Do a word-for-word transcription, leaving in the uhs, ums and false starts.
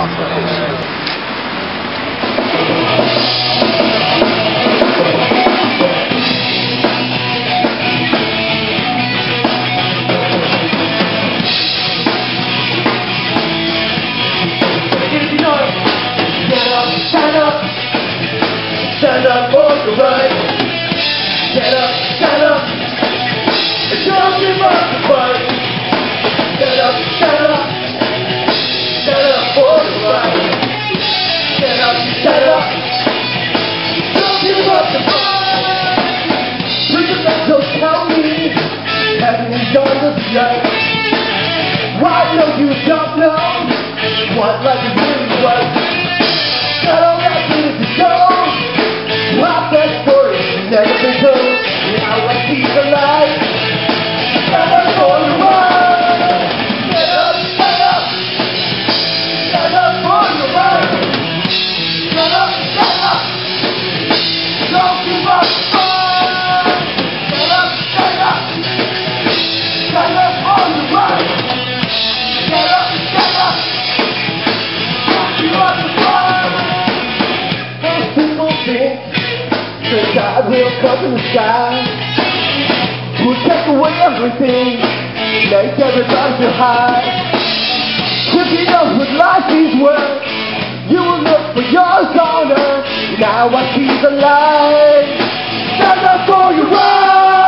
Stand up for the right. Stand up, stand up. And don't give up the fight. Stand up, stand up. Stand up for the right. Stand up, stand up. Don't give up the fight. Please don't tell me, haven't you done this yet? Why no you don't know what life is really like? Got all that needed to go. Lost that story, never been told. Now I see the light. Stand up for the right. Stand up, stand up. Stand up for the right. Stand up, stand up. Don't give up the fight. Stand up, stand up. Stand up for the right. Stand up, stand up. Don't give up the fight. Most people think that God will come in the sky, will take away everything, make everybody feel high. If you know what life is worth, you will look for yours on earth. Now I see the light. Stand up for your right.